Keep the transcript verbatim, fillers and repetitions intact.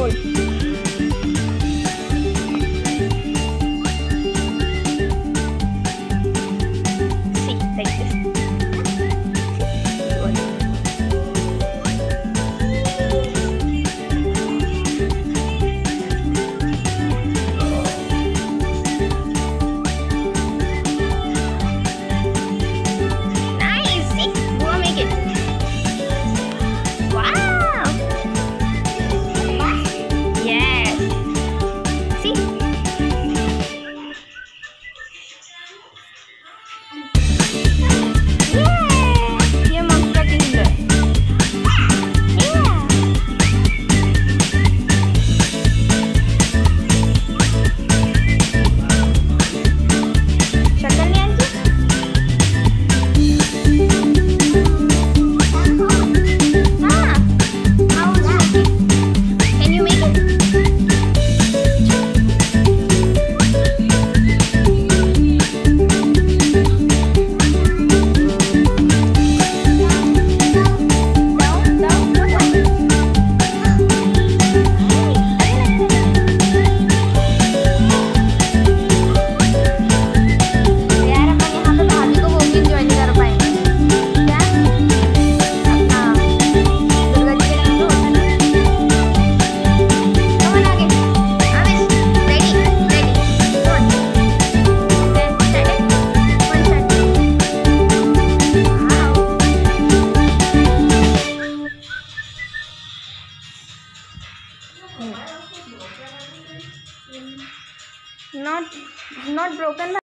good. See, like this. Good. Nice. See, go on, make it. Wow. Yes. See. Yeah. Your mom's practicing good. Yeah. शक्ल नहीं आती? हाँ. How is it? Can you make it? Down, down, what happened? यार अपन यहाँ पे भाभी को वो भी enjoy नहीं कर पाएंगे क्या? अपना दुर्गा जी के नाम पे होता है ना? Come on आगे. Aavish, ready, ready. Come on. Okay, set it. One shot. Wow. Not, not broken.